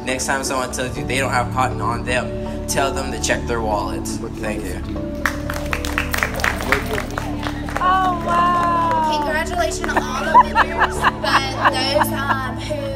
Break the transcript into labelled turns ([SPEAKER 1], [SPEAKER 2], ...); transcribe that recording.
[SPEAKER 1] Next time someone tells you they don't have cotton on them, tell them to check their wallets. Thank you.
[SPEAKER 2] Oh, wow. Congratulations to all the winners, but those who